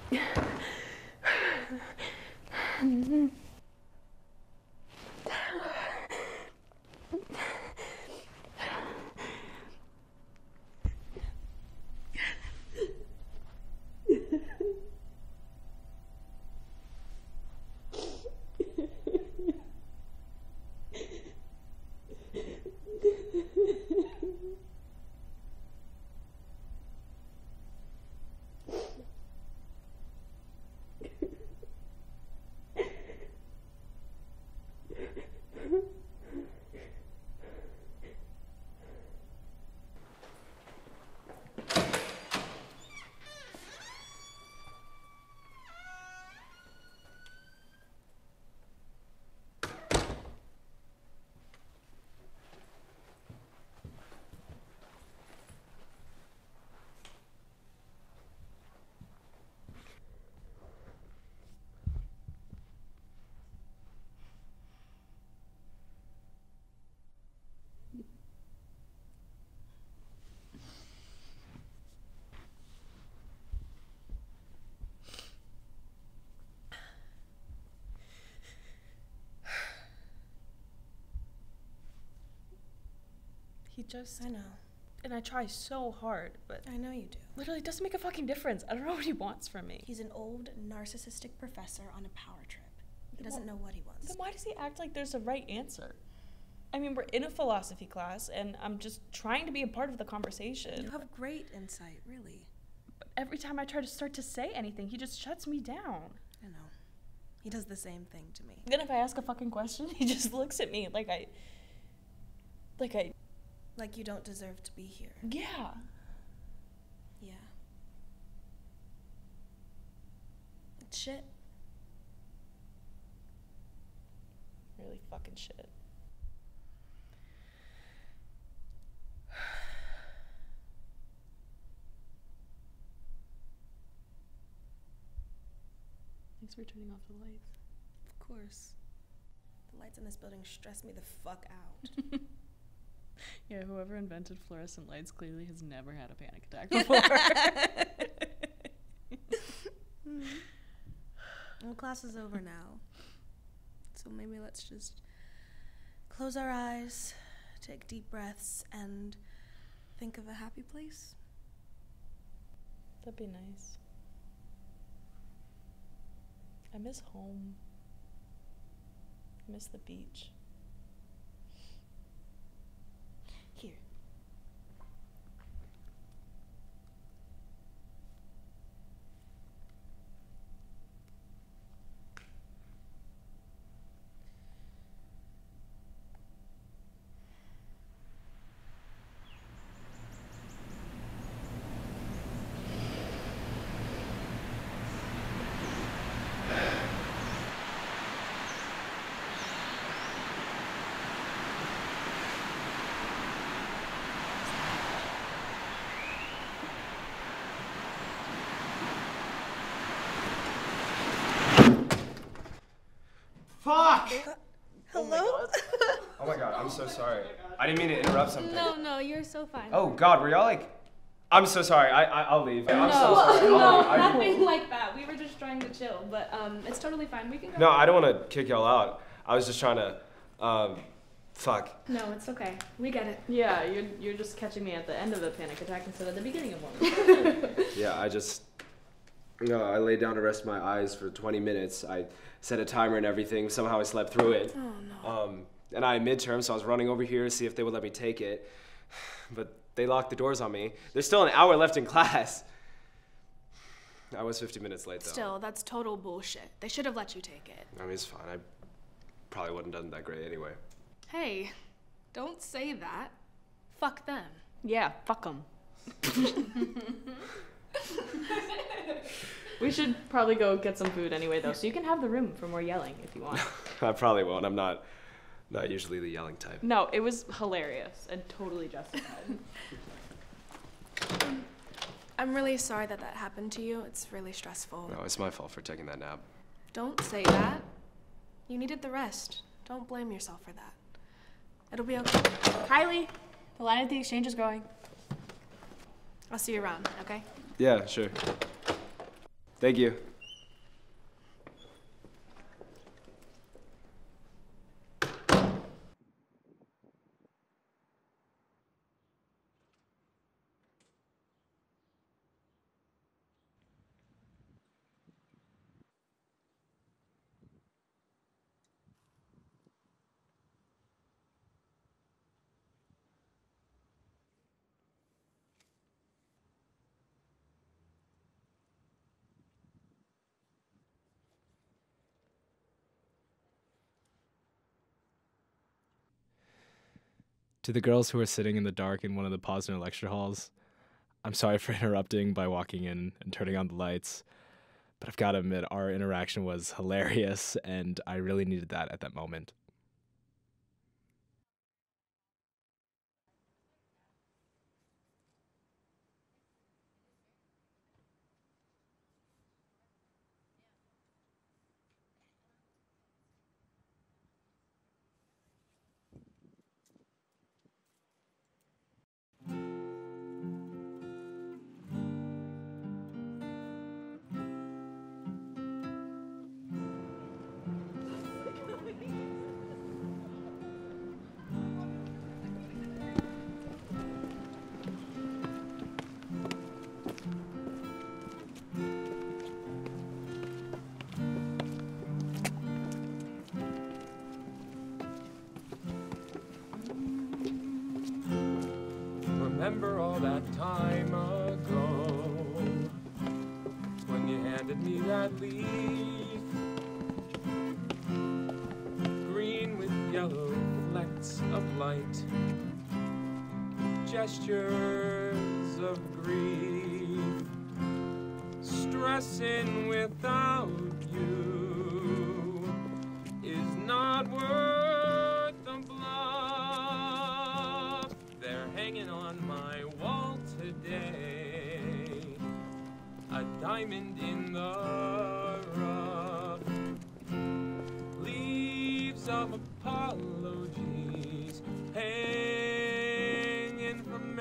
I know. And I try so hard, but I know you do. Literally, it doesn't make a fucking difference. I don't know what he wants from me. He's an old, narcissistic professor on a power trip. He doesn't know what he wants. Then why does he act like there's a right answer? I mean, we're in a philosophy class, and I'm just trying to be a part of the conversation. You have great insight, really. But every time I try to start to say anything, he just shuts me down. I know. He does the same thing to me. Then if I ask a fucking question, he just looks at me like you don't deserve to be here. Yeah. Yeah. It's shit. Really fucking shit. Thanks for turning off the lights. Of course. The lights in this building stress me the fuck out. Yeah, whoever invented fluorescent lights clearly has never had a panic attack before. Well, class is over now. So maybe let's just close our eyes, take deep breaths, and think of a happy place. That'd be nice. I miss home. I miss the beach. Here. Fuck! Hello? Oh my god, I'm so sorry. I didn't mean to interrupt something. No, you're so fine. Oh god, were y'all like... I'm so sorry, I'll leave. I'm so sorry. No, nothing like that. We were just trying to chill, but it's totally fine. We can go. No, I don't want to kick y'all out. I was just trying to, fuck. No, it's okay. We get it. Yeah, you're just catching me at the end of the panic attack instead of the beginning of one. Yeah, I laid down to rest my eyes for 20 minutes. I set a timer and everything. Somehow I slept through it. Oh, no. And I had midterm, so I was running over here to see if they would let me take it. But they locked the doors on me. There's still an hour left in class. I was 50 minutes late, though. Still, that's total bullshit. They should have let you take it. I mean, it's fine. I probably wouldn't have done that great anyway. Hey, don't say that. Fuck them. Yeah, fuck them. We should probably go get some food anyway, though, so you can have the room for more yelling if you want. I probably won't. I'm not usually the yelling type. No, it was hilarious and totally justified. I'm really sorry that happened to you. It's really stressful. No, it's my fault for taking that nap. Don't say that. You needed the rest. Don't blame yourself for that. It'll be okay. Kylie, the line at the exchange is going. I'll see you around, okay? Yeah, sure. Thank you. To the girls who are sitting in the dark in one of the Posner lecture halls, I'm sorry for interrupting by walking in and turning on the lights, but I've got to admit, our interaction was hilarious, and I really needed that at that moment. Remember all that time ago when you handed me that leaf, green with yellow flecks of light, gestures of grief, stressing without you is not worth the bluff. They're hanging on my wall today, a diamond in the rough, leaves of apologies hanging from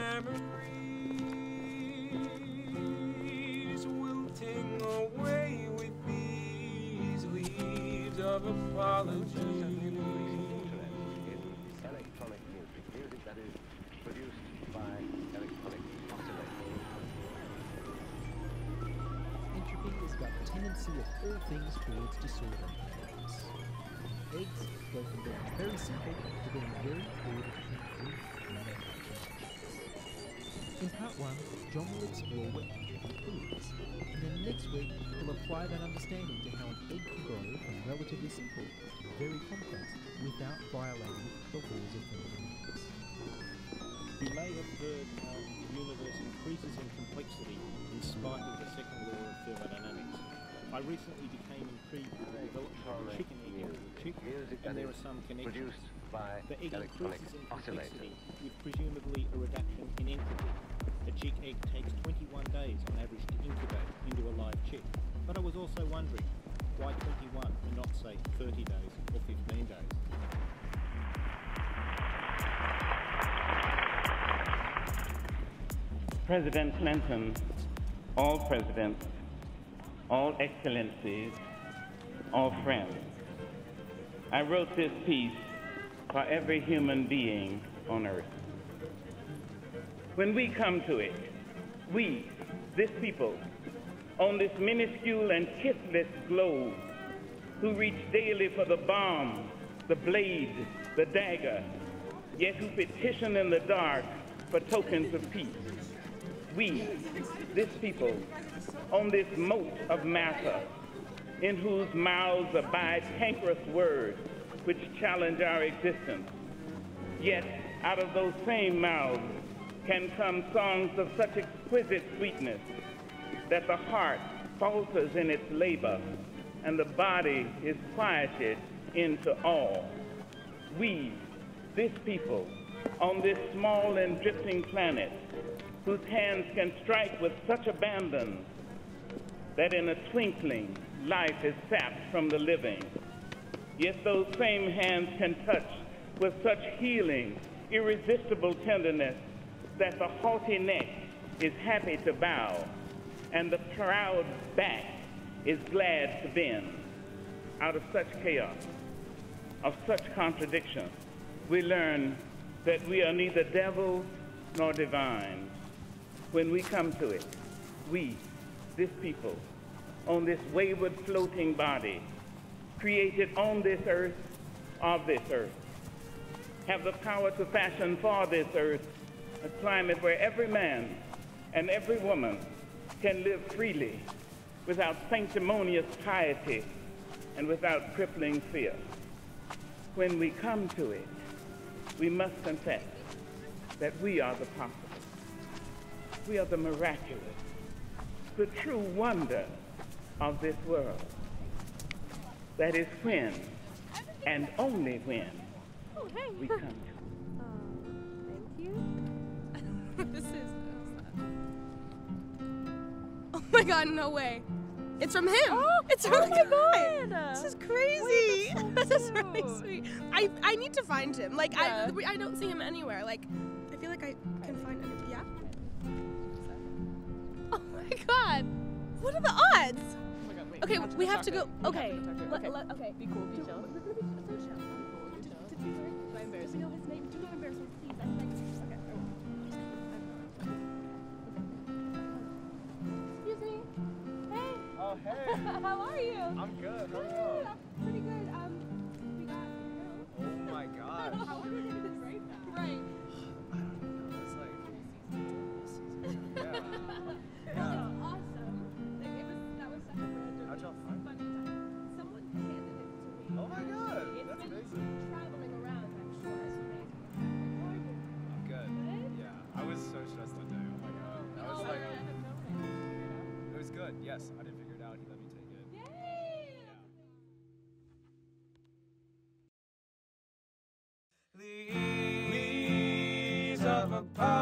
memories, wilting away with these leaves of apologies. Electronic music that is produced by electronic oscillators. Entropy is about the tendency of all things towards disorder. Eggs go from being very simple to being very ordered and brief manufacturing. In part 1, John will explore what entropy is, and then next week we'll apply that understanding to how an egg can grow from relatively simple to very complex without violating the laws of thermodynamics. You may have heard how the universe increases in complexity in spite of the second law of thermodynamics. I recently became intrigued with the development of the chicken egg and chick, and there are some connections. The egg increases in complexity with presumably a reduction in entropy. A chick egg takes 21 days on average to incubate into a live chick. But I was also wondering, why 21 and not, say, 30 days or 15 days? President Clinton, all presidents, all excellencies, all friends. I wrote this piece for every human being on earth. When we come to it, we, this people, on this minuscule and kissless globe, who reach daily for the bomb, the blade, the dagger, yet who petition in the dark for tokens of peace. We, this people, on this moat of matter, in whose mouths abide cankerous words which challenge our existence. Yet, out of those same mouths can come songs of such exquisite sweetness that the heart falters in its labor and the body is quieted into awe. We, this people, on this small and drifting planet, whose hands can strike with such abandon that in a twinkling life is sapped from the living. Yet those same hands can touch with such healing, irresistible tenderness that the haughty neck is happy to bow and the proud back is glad to bend. Out of such chaos, of such contradiction, we learn that we are neither devils nor divine. When we come to it, we, this people, on this wayward floating body, created on this earth, of this earth, have the power to fashion for this earth a climate where every man and every woman can live freely without sanctimonious piety and without crippling fear. When we come to it, we must confess that we are the possible. We are the miraculous, the true wonder of this world. That is when, and only when, we come to it. Thank you. This is. Oh my God! No way. It's from him. Oh, it's from the guy. God. This is crazy. Wait, that's so This is cute. really sweet. I need to find him. Like Yeah. I don't see him anywhere. Like I feel like I can find him. Yeah. Oh my God. What are the odds? Oh my God, wait, Okay, we have to go. Okay. Okay. Okay. Be cool, be chill. We're gonna be so chill. Did we learn? Do I embarrass Do we know his name? Do not embarrass me, please. I'm like, okay. Excuse me. Hey. Oh, hey. How are you? I'm good. How are Good. Pretty good. We got you? Oh my gosh. How are we gonna do this right now? Right. That's like season. Yeah. That's awesome. Like that was such a random, How'd y'all find funny time. Someone handed it to me. Oh my God. It's That's been amazing. traveling around, I'm sure. It's amazing. How are you? I'm good. Good? Yeah. I was so stressed that day. Oh my God. I was like, it was good. Yes, I didn't figure it out. He let me take it. Yay! The ease of a